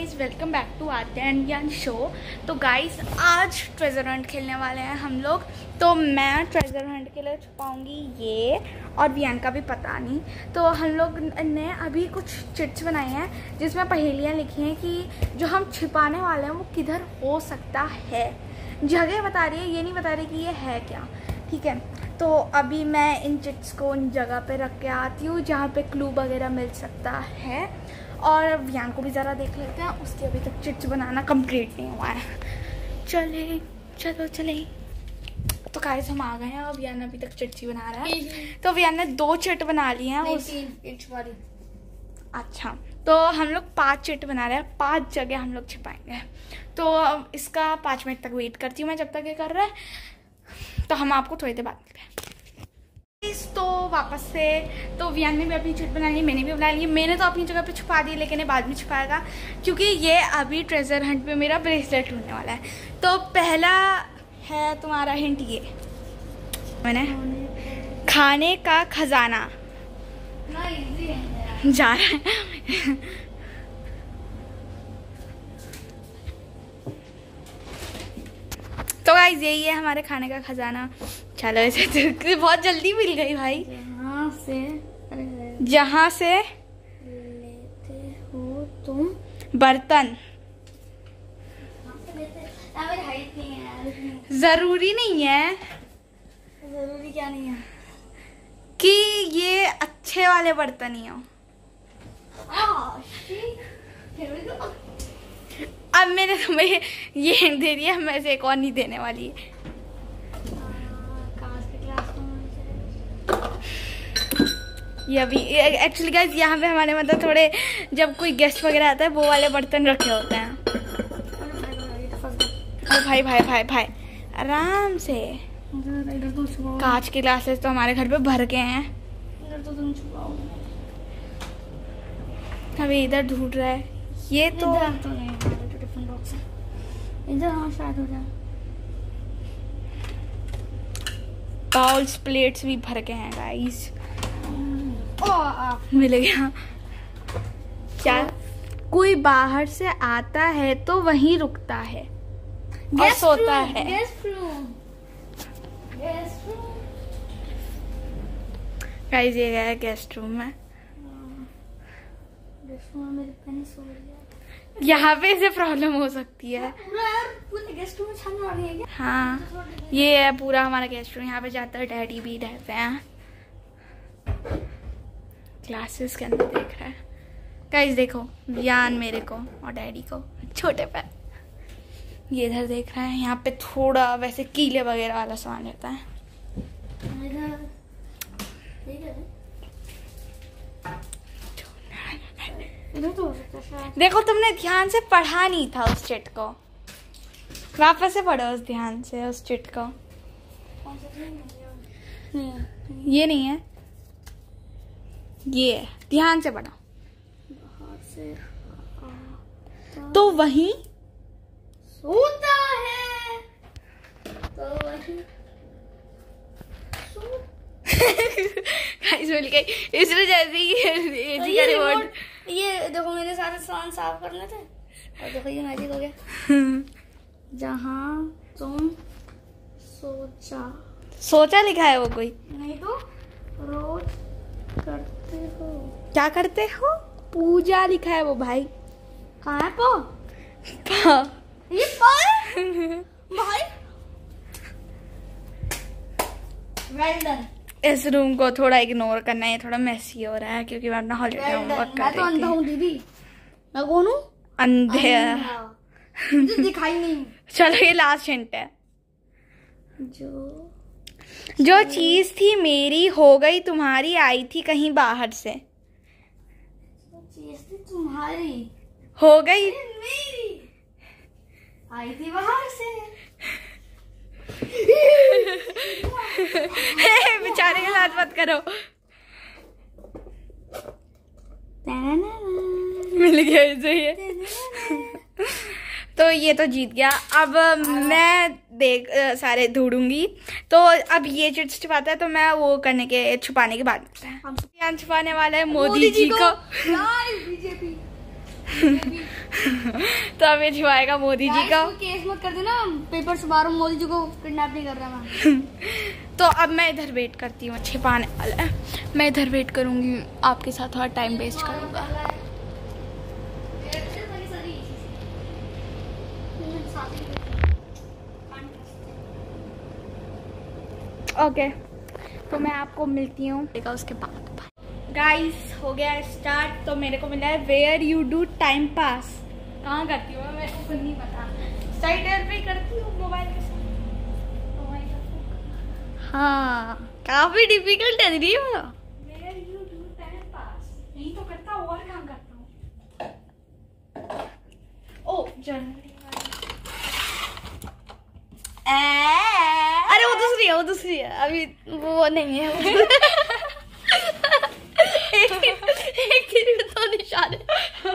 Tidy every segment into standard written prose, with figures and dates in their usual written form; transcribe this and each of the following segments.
Guys, welcome back to Aadya and Gyan show. तो guys, आज treasure hunt खेलने वाले हैं हम लोग। तो मैं ट्रेजर हंट के लिए छुपाऊंगी ये, और वियान का भी पता नहीं। तो हम लोग ने अभी कुछ चिट्स बनाए हैं जिसमें पहेलियाँ लिखी हैं कि जो हम छिपाने वाले हैं वो किधर हो सकता है। जगह बता रही है, ये नहीं बता रही कि ये है क्या। ठीक है, तो अभी मैं इन चिट्स को उन जगह पे रख के आती हूँ जहाँ पे क्लू वगैरह मिल सकता है। और वियान को भी ज़रा देख लेते हैं, उसकी अभी तक चिट्स बनाना कंप्लीट नहीं हुआ है। चलो तो गाइस, हम आ गए हैं और वियान अभी तक चिट्स ही बना रहा है। तो वियान ने 2 चिट बना ली हैं। अच्छा, तो हम लोग 5 चिट बना रहे हैं, 5 जगह हम लोग छिपाएंगे। तो इसका 5 मिनट तक वेट करती हूँ मैं जब तक ये कर रहा है। तो हम आपको थोड़ी देर बाद मिलते हैं। तो वापस से तो वियान ने भी अपनी चिट बना ली, मैंने भी बना ली। मैंने तो अपनी जगह पे छुपा दी, लेकिन ये बाद में छुपाएगा क्योंकि ये अभी ट्रेजर हंट में मेरा ब्रेसलेट ढूंढने वाला है। तो पहला है तुम्हारा हिंट, ये मैंने खाने का खजाना जा रहा है। तो गाइस, यही है हमारे खाने का खजाना। चलो, इसे तो बहुत जल्दी मिल गई भाई। जहाँ से लेते हो तुम बर्तन। जरूरी नहीं है। जरूरी क्या नहीं है कि ये अच्छे वाले बर्तन ही हो। अब मैंने तुम्हें ये हिंट दे दिया, मैं से एक और नहीं देने वाली है। ये अभी एक्चुअली गाइस, यहाँ पे हमारे मतलब थोड़े जब कोई गेस्ट वगैरह आता है वो वाले बर्तन रखे होते हैं। भाई भाई भाई भाई आराम से। कांच के ग्लासेस तो हमारे घर पे भर के हैं। इधर तो तुम छुपाओ। अभी इधर ढूंढ रहा है ये तो नहीं, टिफिन बॉक्स है इधर। हाँ, शायद हो जाए। बाउल्स प्लेट्स भी भर के हैं गाइस। मिल गया। क्या कोई बाहर से आता है तो वहीं रुकता है और सोता है। गाइस, ये गया गेस्ट रूम में। मेरे पेन सो गया। यहाँ पे इसे प्रॉब्लम हो सकती है। पूरे गेस्ट रूम में छाने वाली है क्या? हाँ, ये है पूरा हमारा गेस्ट रूम। यहाँ पे ज्यादातर डैडी भी रहते हैं। क्लासेस के अंदर देख रहा है गाइस। देखो, वियान मेरे को और डैडी को छोटे पैर ये इधर देख रहा है। यहाँ पे थोड़ा वैसे कीले वगैरह वाला सामान रहता है। देखो, तुमने ध्यान से पढ़ा नहीं था उस चिट को। वापस से पढ़ो उस ध्यान से उस चिट को। ये नहीं है, ये है। ध्यान से पढ़ो। बाहर से तो वहीं सोता है। तो वही गाइस, मिल गई। इसमें जैसे ही एजी का रिमोट। ये देखो, मेरे सारे सामान साफ करने थे और देखो ये मैजिक हो गया। जहाँ तुम सोचा लिखा है वो कोई नहीं तो रोज करते हो। क्या करते हो? पूजा लिखा है वो भाई। कहाँ है पो? ये पो है भाई। Well done. इस रूम को थोड़ा इग्नोर करना है, थोड़ा मेसी हो रहा है क्योंकि मैं अपना हॉलिडे होमवर्क कर रही थी। मैं तो अंधा हूँ दीदी। मैं कौन हूँ? अंधे। मुझे दिखाई नहीं। चलो, ये लास्ट हिंट है। जो चीज थी मेरी हो गई तुम्हारी, आई थी कहीं बाहर से। चीज थी तुम्हारी हो गई मेरी, आई थी बाहर से। बेचारे के साथ मत करो। मिल गया इसे ये। तो ये तो जीत गया। अब मैं सारे ढूंढूंगी। तो अब ये चिट्स छुपाता है तो मैं वो करने के छुपाने के बाद छुपाने वाला है मोदी जी को। बीजेपी तो अब ये छिपाएगा मोदी जी का। केस मत कर देना, पेपर से बाहर मोदी जी को किडनैप नहीं कर रहा मैं। तो अब मैं इधर वेट करती हूँ, छिपाने वाला है। मैं इधर वेट करूँगी, आपके साथ थोड़ा टाइम वेस्ट करूँगा। ओके, तो मैं आपको मिलती हूँ उसके बाद। गाइस हो गया स्टार्ट। तो मेरे को मिला है where you do time pass. कहाँ करती हूँ मेरे को खुद नहीं पता। साइड एयर पे करती हूँ मोबाइल के साथ। हाँ काफी डिफिकल्ट है दीदी। Where you do time pass यही तो करता हूँ, और काम करता हूँ। Oh journaling. अरे वो दूसरी है अभी, वो नहीं है। एक तो निशान है।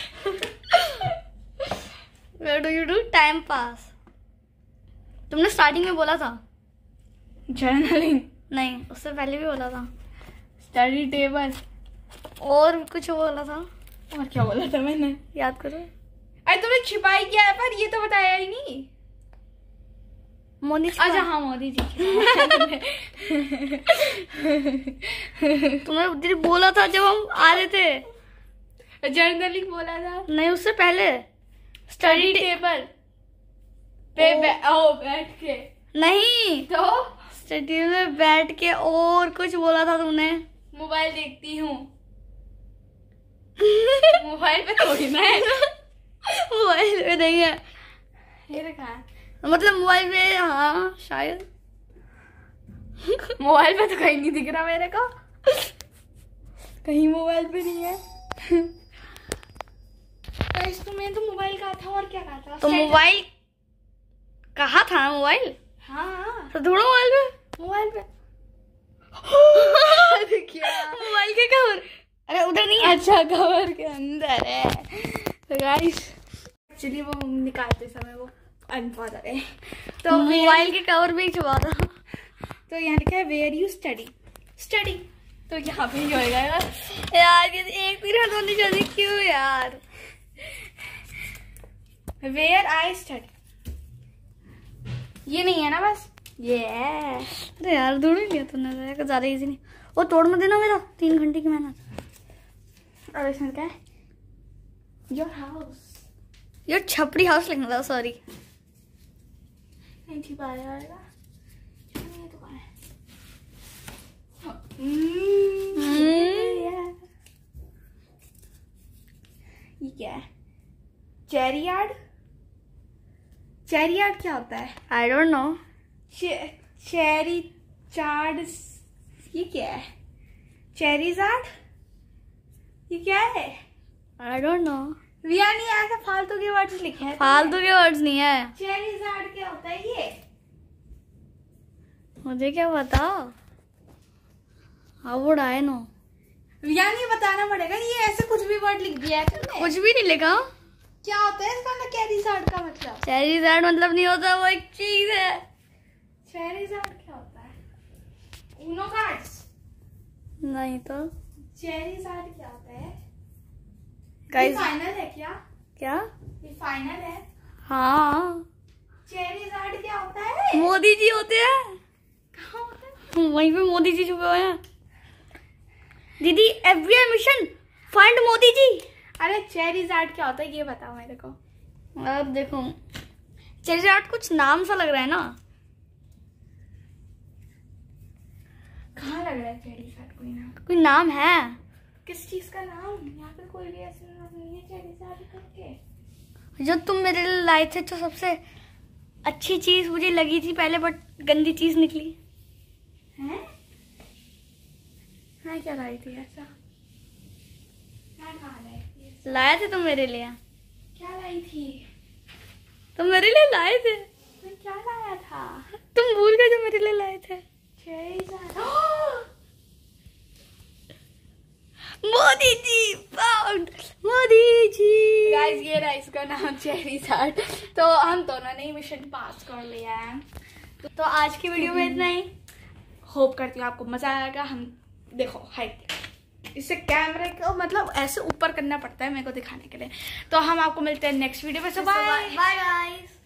Where do you do time pass? तुमने स्टार्टिंग में बोला था जर्नलिंग। नहीं, उससे पहले भी बोला था स्टडी टेबल, और कुछ बोला था। और क्या बोला था मैंने, याद करो। अरे तुमने छिपाई क्या है, पर ये तो बताया ही नहीं। मोदी। अच्छा हाँ मोदी जी। तुमने दीदी बोला था जब हम आ रहे थे। जर्नलिंग बोला था। नहीं, उससे पहले स्टडी टेबल पे बैठ के। नहीं तो स्टडी में बैठ के और कुछ बोला था तुमने। मोबाइल देखती हूँ। मोबाइल पे थोड़ी ना है। मोबाइल पे नहीं है, ये रखा है। मतलब मोबाइल पे, हाँ शायद। मोबाइल पे तो कहीं नहीं दिख रहा मेरे को, कहीं मोबाइल पे नहीं है। तुम्हें तो मोबाइल कहा था, और क्या कहा था? तो मोबाइल कहा था, मोबाइल। हाँ तो ढूंढो मोबाइल पे। क्या मोबाइल के कवर? अरे उधर नहीं है। अच्छा कवर के अंदर है। तो गाइस एक्चुअली वो निकालते समय वो अनफॉलो है, तो मोबाइल के कवर भी छुपा था। तो यहाँ लिखा है वेयर यू स्टडी, तो यहाँ पे ही होएगा यार ये एक पीरियड होनी चाहिए, क्यों यार। वेयर आई स्टडी, ये नहीं है ना बस ये है। अरे यार ढूंढ ही लिया तूने, ज्यादा इजी नहीं। वो तोड़ मत देना मेरा 3 घंटे की मेहनत। और इसमें क्या है, योर हाउस। यार छपड़ी हाउस लिखना था, सॉरी। नहीं छिपाया जाएगा, ये तो कौन है? ये क्या है, चेरी यार्ड क्या होता है? I don't know. Cherry chard, ये क्या है? चेरीजार्ड, ये क्या है? I don't no. रिया नहीं ऐसा फालतू के वर्ड्स लिखे हैं। फालतू के वर्ड्स नहीं है। चेरीजार्ड क्या होता है ये? मुझे क्या पता। How would I know. Riya नहीं बताना पड़ेगा, ये ऐसे कुछ भी वर्ड लिख दिया है तुमने। कुछ भी नहीं लिखा। क्या होता है इसका चेरीजार्ड का मतलब? चेरीजार्ड मतलब नहीं होता, वो एक चीज है। चेरीजार्ड क्या होता है? ऊनो कार्ड्स नहीं तो। चेरीजार्ड क्या होता है? गाइस फाइनल है क्या? क्या? ये फाइनल है? हाँ। चेरीजार्ड क्या होता है? मोदी जी होते हैं। कहाँ होता है? वहीं पे मोदी जी छुपे हुए हैं। दीदी every mission found Modi ji. अरे चेरीजार्ड क्या होता है ये बताओ मेरे को। अब देखो, चेरीजार्ड कुछ नाम सा लग रहा है ना। कहाँ लग रहा है चेरीजार्ड? कोई नाम है। किस चीज का नाम? यहाँ पे कोई भी ऐसा नाम नहीं है चेरीजार्ड करके। जो तुम मेरे लिए लाए थे, जो सबसे अच्छी चीज मुझे लगी थी पहले, बट गंदी चीज निकली है। मैं क्या लाई थी ऐसा? क्या कहा लाई थी? लाए थे तुम मेरे लिए। क्या लाई थी? तुम मेरे लिए लाए थे। मैं क्या लाया था? तुम भूल गए जो मेरे लिए लाए थे। मोदी जी फाउंड मोदी जी। गाइस ये रहा इसका नाम चेरीजार्ड। तो हम दोनों ने मिशन पास कर लिया है। तो आज की वीडियो में इतना ही। होप करती हूँ आपको मजा आएगा। हम देखो हाइट इसे कैमरे को मतलब ऐसे ऊपर करना पड़ता है मेरे को दिखाने के लिए। तो हम आपको मिलते हैं नेक्स्ट वीडियो में। Bye bye guys.